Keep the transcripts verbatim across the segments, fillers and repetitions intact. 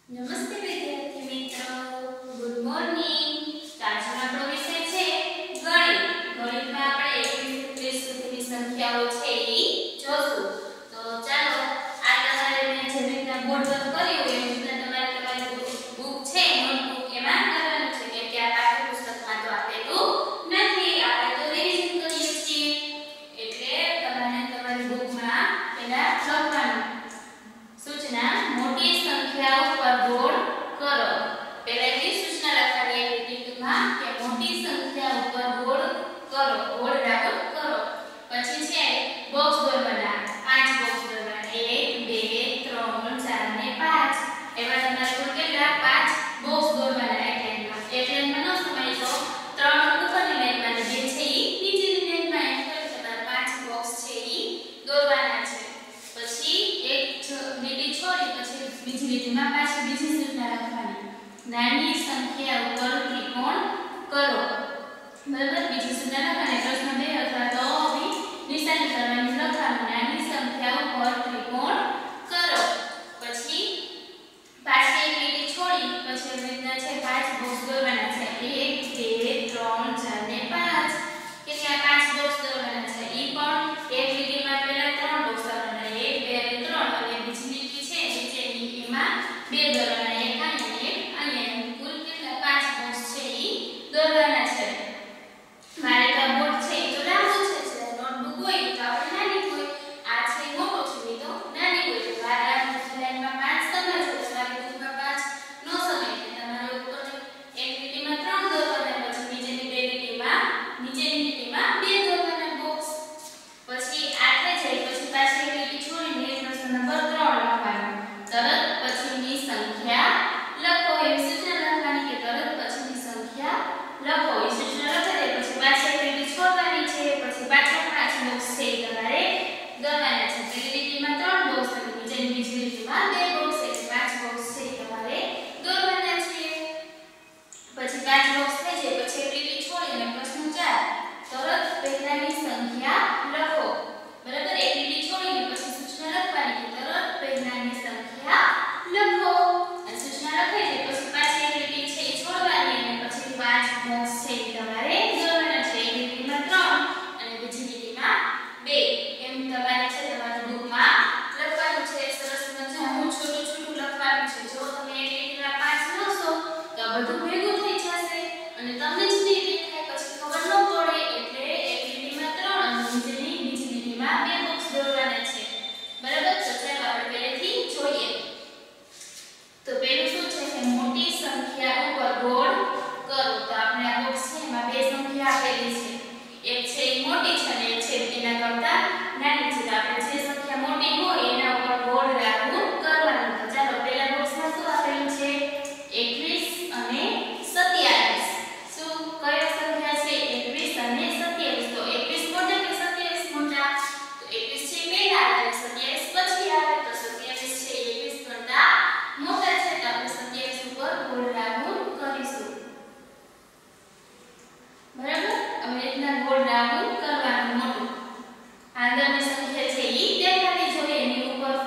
નમસ્તે વિદ્યાર્થી મિત્રો, ગુડ મોર્નિંગ. આજનો આપણો વિષય છે ગણિત. ગણિતમાં આપણે એકવીસ થી ત્રીસ સુધીની સંખ્યાઓ છે એ જોશું. તો ચાલો, આ તમારે મેં જે રીતના બોર્ડ પર કર્યું એ રીતના તમારે તમારી બુક છે, નોટબુક એમાં કરવાનું છે, કેમ કે આ પાઠ્યપુસ્તકમાં તો આપેલું નથી. આપણે તો રિવિઝન કરીએ છીએ, એટલે તમારે તમારી બુકમાં પહેલા લખવાનું. સૂચના: મોટી સંખ્યા ઉપર ગોળ કરો. પહેલાથી સૂચના લખવાની એક્ટિવિટીમાં કે મોટી સંખ્યા ઉપર ગોળ કરો, ગોળ રાઉન્ડ કરો. પછી છે બોક્સ દોરવાના, પાંચ બોક્સ દોરવાના, એક બે ત્રણ ચાર ને પાંચ. એવા તમારે કુલ કેટલા? પાંચ બોક્સ દોરવાના એક લાઈનમાં. એક લાઈનમાં નો સમાય તો ત્રણ ઉપરની લાઈનમાં ને બે છે ઈ નીચેની લાઈનમાં, એમ કરી તમારે પાંચ બોક્સ છે ઈ દોરવાના છે. પછી એક લીટી છોડી પછી બીજી લીટીમાં પાછી બીજી સૂચના લખવાની. નાની સંખ્યા ઉપર ત્રિકોણ કરો. બરાબર, બીજી સૂચના લખવાની. પ્રશ્ન બે અથવા તો આવી નિશાની કરવાની, લખવાનું. નાની સંખ્યા ઉપર ત્રિકોણ કરો. પછી પાછી એક લીટી છોડી પછી એવી રીતના છે પાંચ બોક્સ દોરવાના છે. એક બે ત્રણ ચાર ને પાંચ. કેટલા? પાંચ બોક્સ દોરવાના છે. ઈ પણ એક લીટીમાં પહેલા ત્રણ બોક્સ દોરવાના, એક બે અને ત્રણ, અને બીજી લીટી છે નીચેની એમાં બે દોરવાના, એક અહીંયા એક અહીંયા. કુલ કેટલા? પાંચ બોક્સ છે ઈ દોરવાના છે. મારે તો બોર્ડ છે ઈ તો લાંબુ છે, છે નોટબુક હોય તો આપણે નાની હોય. આ છે મોટો છે ઈ તો નાની હોય. તો આ લાઈનમાં પાંચ સમય છે, તમારી બુકમાં પાંચ નો સમય છે. તમારે ઉપર એક લીટીમાં ત્રણ દોરવાના, પછી નીચેની બે લીટીમાં નીચેની લીટીમાં બે દોરવાના બોક્સ. પછી આ થઈ જાય પછી પાછી એક લીટી છોડીને પ્રશ્ન નંબર ત્રણ લખવાનો. તરત પછીની સંખ્યા લખો. એવી સૂચના લખવાની કે તરત પછીની સંખ્યા લખો. એ સૂચના લખી દે પછી પાછી એક લીટી છોડવાની છે. પછી પાછા પાંચ બોક્સ છે એ તમારે દોરવાના છે. પહેલી લીટીમાં ત્રણ બોક્સ અને બીજી બીજી લીટીમાં બે બોક્સ, એટલે પાંચ બોક્સ છે એ તમારે દોરવાના છે. પછી પાંચ બોક્સ થઈ જાય પછી એક લીટી છોડી અને પ્રશ્ન ચાર, તરત પહેલાની સંખ્યા લખો. બરાબર, એક લીટી છોડીને પછી સૂચના લખવાની કે તરત પહેલાની સંખ્યા લખો. અને સૂચના લખાઈ જાય પછી પાછી એક લીટી છે એ છોડવાની અને પછી પાંચ બોક્સ છે એ તમારે દોરવાના છે. એક લીટીમાં ત્રણ અને બીજી લીટીમાં બે. એમ તમારે છે તમારી બુકમાં લખવાનું છે. સરસ મજાનું છોટું છોટું લખવાનું છે. જો તમે એક લીટીમાં પાંચ લખશો તો આ બધું ભેગું થઈ જશે અને તમને જ નહીં દેખાય, પછી ખબર ન પડે. એટલે એક લીટીમાં ત્રણ અને નીચેની બીજી લીટીમાં બે બોક્સ દોરવાના છે. બરાબર, તો ચાલો આપણે પહેલેથી જોઈએ. તો પહેલું શું છે કે મોટી સંખ્યા ઉપર ગોળ કરો. તો આપણે આ બોક્સ છે એમાં બે સંખ્યા આપેલી છે. એક છે એ મોટી છે અને એક છે એના કરતા નાની છે. તો આપણે જે સંખ્યા મોટી હોય એના ઉપર ગોળ રાઉન્ડ કરવાનું. તો ચાલો, પહેલા બોક્સમાં શું આપેલું છે? એકવીસ અને સત્યાવીસ. શું કયો સંખ્યા છે? એકવીસ અને સત્યાવીસ. તો એકવીસ મોટા કે સત્યાવીસ મોટા? તો એકવીસ છે પહેલા અને સત્યાવીસ પછી આવે. તો સત્યાવીસ છે એકવીસ કરતા મોટા છે, તો આપણે સત્યાવીસ ઉપર ગોળ રાઉન્ડ કરીશું. બરાબર, અમે રીતના ગોળ રાઉન્ડ કરવાનું મોટું. આગળની સંખ્યા છે ઈ દેખાતી જોઈએ, એની ઉપર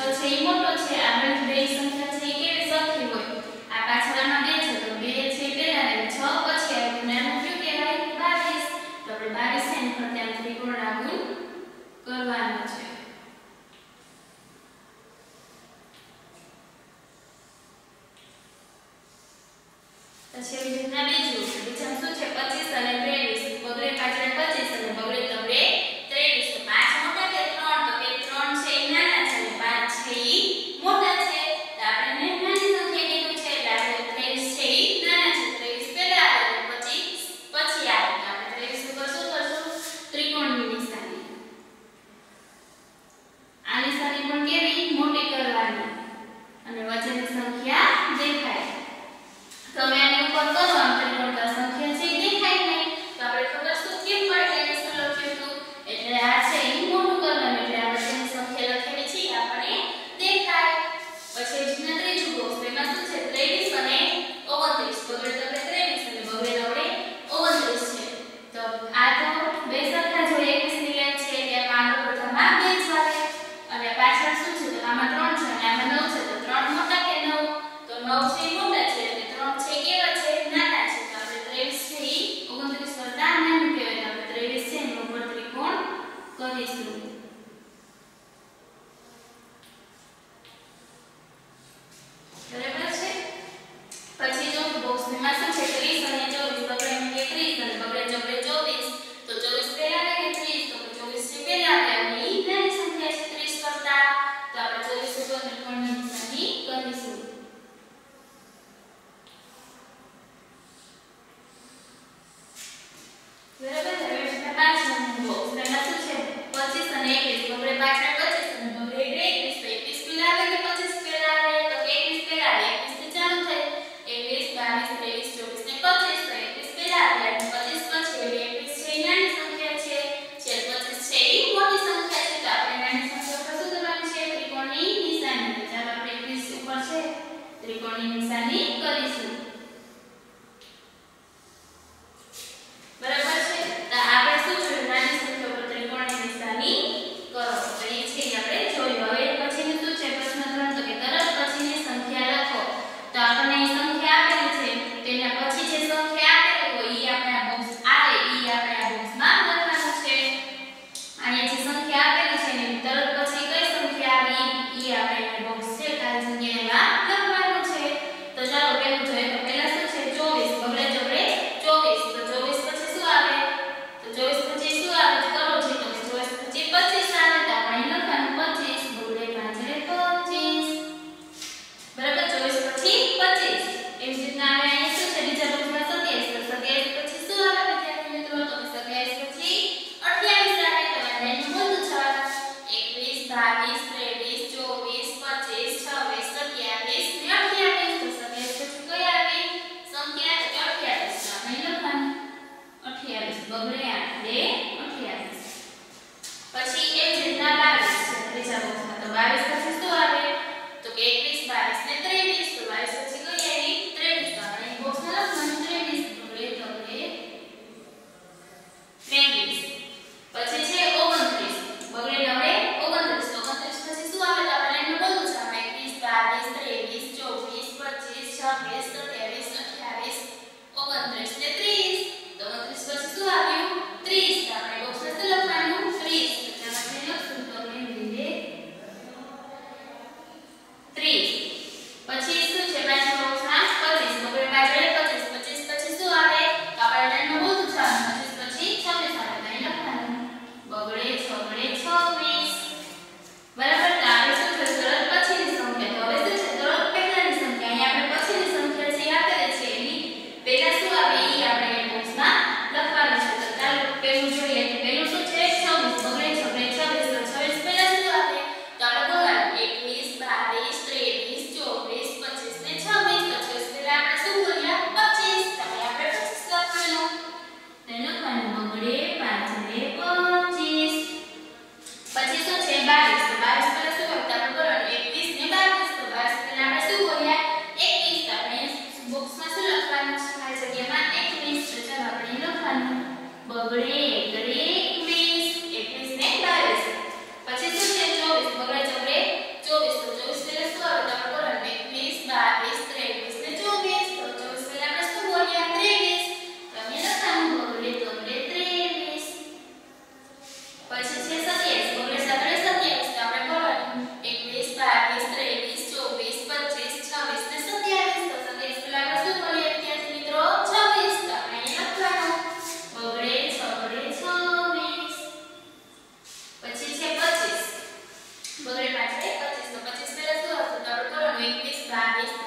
છે એ મોટો છે, આગળ બે સંખ્યા છે એ કેવી સરખી હોય. આ પાછળમાં બે છે તો બે છે પહેલા ને છ પછી આવ્યું નાનું કયું કહેવાય બાવીસ. તો આપણે બાવીસ ને ફરતે આમ ત્રિકોણ રાઉન્ડ કરવાનો છે. પછી એવી રીતના બીજું બીજામાં શું છે પચીસ અને ત્રેવીસ. બગડે પાછળ પચીસ અને બગડે તગડે ત્રેવીસ. તો પાંચ મોટા કે ત્રણ? તો કે ત્રણ છે એ નાના છે અને પાંચ છે એ મોટા છે. તો આપણે નાની સંખ્યા કીધું છે એટલે આપણે ત્રેવીસ છે એ નાના છે. ત્રેવીસ પહેલા આવે અને પચીસ પછી આવે. તો આપણે ત્રેવીસ ઉપર શું કરશું? ત્રિકોણની નિશાની. આ નિશાની પણ કેવી મોટી કરવાની અને વચ્ચેની સંખ્યા દેખાય. તો હવે આની ઉપર કરો આમ ત્રિકોણ તો સંખ્યા છે દેખાય નહીં. તો આપણે ખબર શું કેમ પડે એને શું લખ્યું હતું? એટલે આ છે એ મોટું કરવાનું એટલે આપણે તેની સંખ્યા લખેલી છે આપણે દેખાય. પછી જેના ત્રીજું બોક્સ એમાં શું છે ત્રેવીસ અને ઓગણત્રીસ. બગડે તગડે ત્રેવીસ અને બગડે તગડે ઓગણત્રીસ છે. તો આ તો બે સરખા જોડે એકવીસ ની લાઈન છે એટલે આમાં પ્રથમમાં બે જ આવે અને પાછળ શું છે તો આમાં ત્રણ છે અને આમાં નવ છે. તો ત્રણ મોટા કે નવ? તો નવ છે મોટા છે એટલે ત્રણ છે કેવા છે નાના છે. તો આપણે ત્રેવીસ છે એ ઓગણત્રીસ કરતા નાનું કહેવાય. તો આપણે ત્રેવીસ છે એના ઉપર ત્રિકોણ કરીશું. બરાબર છે. પછી જો બોક્સમાં શું છે ત્રીસ અને ચોવીસ. બગડે કે ત્રીસ અને બગડે ચોગડે ચોવીસ. તો ચોવીસ પહેલા આવે કે ત્રીસ? તો ચોવીસ છે પહેલા આવે અને એ નાની સંખ્યા છે ત્રીસ કરતા. તો આપણે ચોવીસ ઉપર ત્રિકોણની નિશાની કરીશું. બરાબર. હવે પાંચ નંબર બોક્સ એમાં શું છે પચીસ અને એકવીસ. બગડે પાછળ પચીસ અને બગડે એકવીસ. તો એકવીસ પહેલા આવે કે પચીસ પહેલા આવે? તો એકવીસ પહેલા આવે. એકવીસ થી ચાલુ થાય એકવીસ, બાવીસ, ત્રેવીસ, ચોવીસ ને પચીસ. તો એકવીસ પહેલા આવે અને પચીસ પછી એટલે એકવીસ છે એ નાની સંખ્યા છે છે પચીસ છે એ મોટી સંખ્યા છે. તો આપણે નાની સંખ્યા ઉપર શું કરવાનું છે? ત્રિકોણની નિશાની. તો ચાલો આપણે એકવીસ ઉપર છે ત્રિકોણની નિશાની કરીશું. બરાબર છે. તો આપણે શું જોયું? નાની સંખ્યા ઉપર ત્રિકોણની નિશાની કરો. તો એ છે આપણે જોયું. હવે પછીનું શું છે પ્રશ્ન ત્રણ? તો કે તરત પછીની સંખ્યા લખો. તો આપણને એ સંખ્યા આપેલી છે તેના પછી જે સંખ્યા આપેલી હોય એ આપણે આ બોક્સ આવે એ આપણે આ બોક્સમાં લખવાનું છે. અહીંયા જે સંખ્યા આપેલી છે એની તરત પછી કઈ સંખ્યા આવી એ આપણે બોક્સ છે ખાલી જગ્યામાં લખવાનું છે. તો ચાલો પહેલું જોઈએ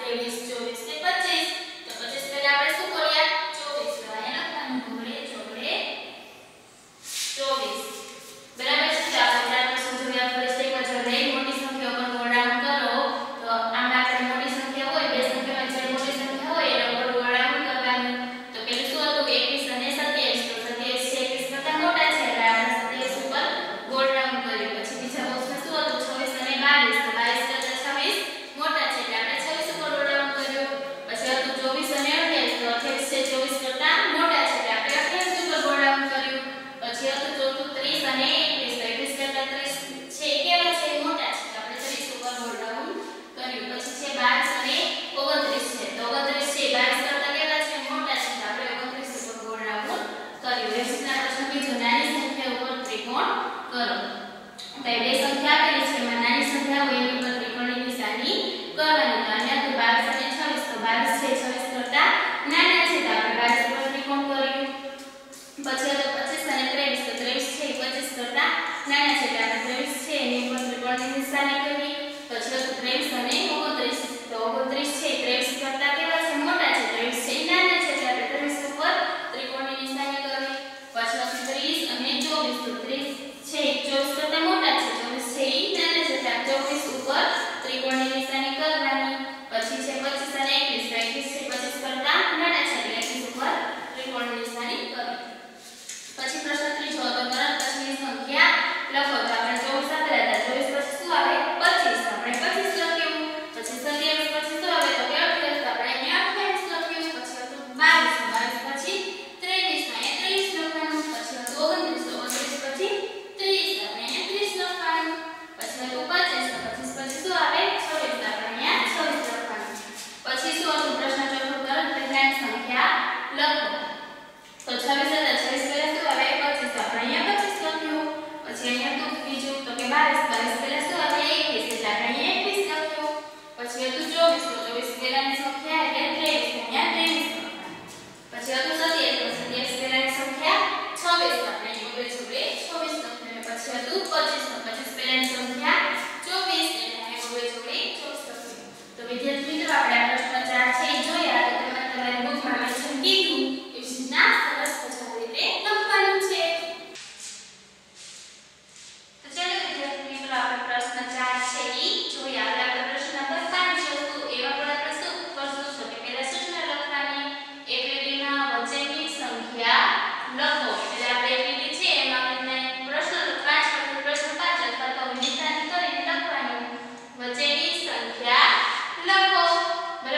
ત્રેવીસ, ચોવીસ ને પચીસ. તો પચીસ પહેલા આપણે શું કર્યા? ચોવીસ. તો અહીંયા લખવાનું ઘોડે ચોગડે ચોવીસ. બરાબર છે. તો આપણે ચાર પ્રશ્નો જોયા. ફરી એક વખત દરેક મોટી સંખ્યા ઉપર ગોળાઉન કરો. તો આમાં આપણે મોટી સંખ્યા હોય, બે સંખ્યામાં જે મોટી સંખ્યા હોય એના ઉપર ગોળાઉન કરવાનું. તો પેલું શું હતું? એકવીસ અને સત્યાવીસ. તો સત્યાવીસ છે એકવીસ કરતા મોટા છે એટલે આપણે સત્યાવીસ ઉપર ગોળાઉન કર્યું. પછી બીજા બોક્સમાં શું હતું? છવ્વીસ અને બાવીસ. તો બાવીસ કરતા છવ્વીસ મોટા છે એટલે આપણે છવ્વીસ ઉપર ગોળાઉન કર્યું. પછી હતું ચોવીસ અને અઠ્યાવીસ. તો અઠ્યાવીસ છે ચોવીસ કરતા મોટા છે એટલે આપણે અઠ્યાવીસ ઉપર ગોળાઉન કર્યું. પછી હતું ચોથું ત્રીસ અને એકવીસ. તો એકવીસ કરતા ત્રીસ છે કેવા છે? મોટા છે એટલે આપણે ત્રીસ ઉપર ગોળાઉન કર્યું. પછી છે બાવીસ અને ઓગણત્રીસ છે. તો ઓગણત્રીસ છે બાવીસ કરતા કેવા છે? મોટા છે એટલે આપણે ઓગણત્રીસ ઉપર ગોળાઉન કર્યું. એ રીતના પ્રશ્ન બીજો નાની સંખ્યા ઉપર ત્રિકોણ કરો. તો બે સંખ્યા આપેલી છે એમાં નાની સંખ્યા હોય એની ઉપર ત્રિકોણની નિશાની કરવાની. તો અહીંયા તો બાવીસ અને છવ્વીસ. તો બાવીસ છે છવ્વીસ કરતા નાના છે તો આપણે બાવીસ ઉપર ત્રિકોણ કર્યું. પછી હતો પચીસ અને ત્રેવીસ. તો ત્રેવીસ છે પચીસ કરતા નાના છે એટલે આપણે ત્રેવીસ છે એની ઉપર ત્રિકોણની નિશાની કરી. પછી હતું ત્રેવીસ અને ઓગણત્રીસ. તો ઓગણત્રીસ છે ત્રેવીસ કરતા કેવા છે? મોટા છે. ત્રેવીસ છે નાના છે એટલે આપણે ત્રેવીસ ઉપર ત્રિકોણની નિશાની કરી. પછી હતું ત્રીસ અને ચોવીસ. તો ત્રીસ છે ચોવીસ કરતા મોટા છે. ચોવીસ છે ઈ નાના છે એટલે ચોવીસ ઉપર ત્રિકોણની નિશાની કરવાની. પછી છે પચીસ અને એકવીસ. તો એકવીસ છે પચીસ કરતા નાના છે એટલે એકવીસ ઉપર ત્રિકોણની નિશાની કરી. પછી પ્રશ્ન ત્રીજો હતો તરત પછીની સંખ્યા લખો. તો આપણે ચોવીસ આપેલા હતા. ચોવીસ પછી શું આવે? પચીસ. તો આપણે પચીસ લખ્યું. પછી સત્યાવીસ પછી શું આવે? તો કે અઠ્યાવીસ. તો આપણે અહીંયા અઠ્યાવીસ લખ્યું. પછી હતું બાવીસ. બાવીસ પછી ત્રેવીસ. તો અહીંયા ત્રેવીસ લખવાનું. પછી હતું ઓગણત્રીસ. ઓગણત્રીસ પછી ત્રીસ. આપણે અહીંયા ત્રીસ લખવાનું. પછી હતું પચીસ. તો પચીસ પછી શું આવે? છવ્વીસ. તો આપણે અહીંયા છવ્વીસ લખવાનું. પછી શું હતું? પ્રશ્ન ચોથો તરત પહેલાની સંખ્યા લખો. તો છવ્વીસ હતા. છવ્વીસ પહેલા શું આવે? પચીસ. તો આપણે અહીંયા પચીસ લખ્યું. પછી અહીંયા હતું બીજું તો કે બાવીસ. બાવીસ પહેલા શું આવે? એકવીસ. એટલે આપણે અહીંયા એકવીસ લખ્યું. પછી હતું ચોવીસ. તો ચોવીસ પહેલાની સંખ્યા એટલે ત્રેવીસ. અહીંયા ત્રેવીસ લખવાનું. પછી હતું સત્યાવીસ. તો સત્યાવીસ પહેલાની સંખ્યા છવ્વીસ. તો આપણે અહીંયા જોડે છવ્વીસ લખ્યું. પછી હતું પચીસ. તો પચીસ પહેલાની સંખ્યા ચોવીસ. એટલે અહીંયા જોડે ચોવીસ લખ્યું. તો વિદ્યાર્થી મિત્રો આપણે આ પ્રશ્ન ચાર છે એ જોયા. તો તમારે તમારી બુકમાં મેન્શન કીધું એ રીતના સરસ મજાની રીતે લખવાનું છે. તો ચાલો વિદ્યાર્થી મિત્રો આપણે પ્રશ્ન ચાર છે એ જોયા. હવે આપણે પ્રશ્ન નંબર પાંચ જોશું. એવા પણ આપણે શું કરશું? તો કે પહેલા સૂચના લખવાની. એક લીટીના વચ્ચેની સંખ્યા લખો. એટલે આપણે એક લીટી છે એમાં આપણે પ્રશ્ન પાંચ પછી પ્રશ્ન પાંચ અથવા તો નિશાની કરીને લખવાનું. વચ્ચેની સંખ્યા લખો. બરાબર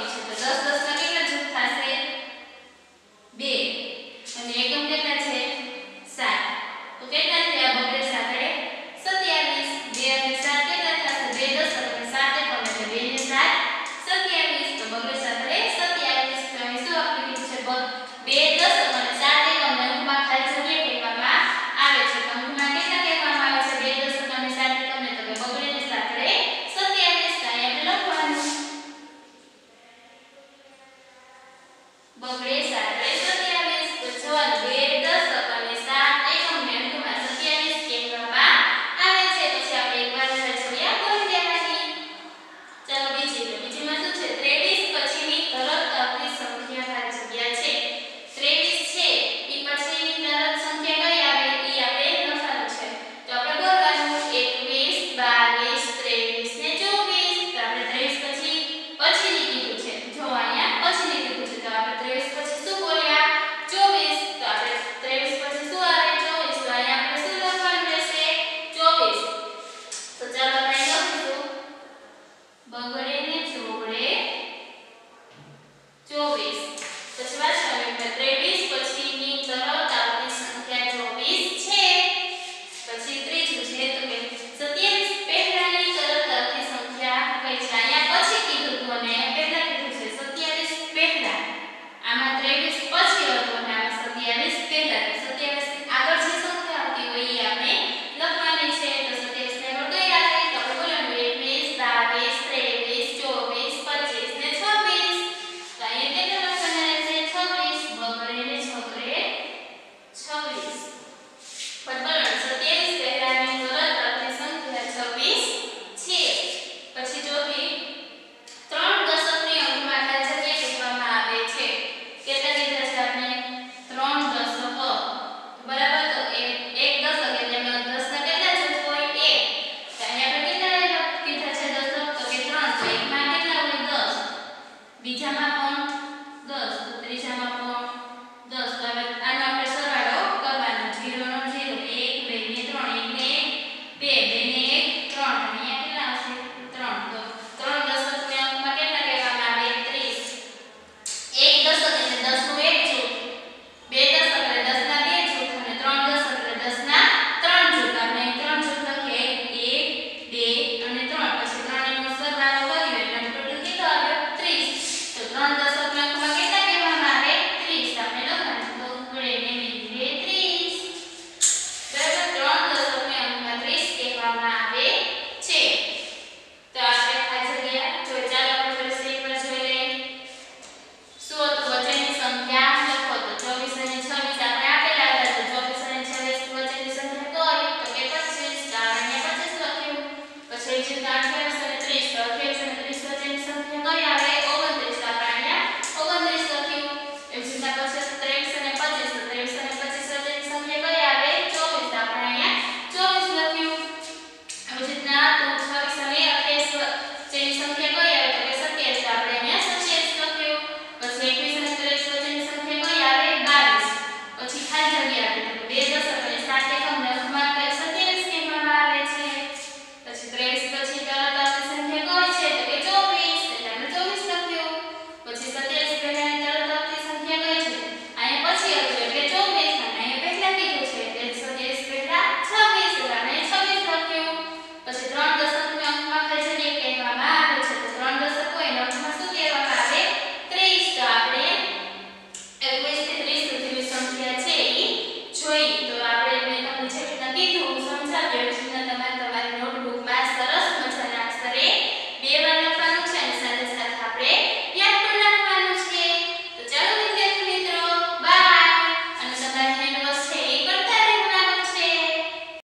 કરવાની છે. તો દસ દસ ના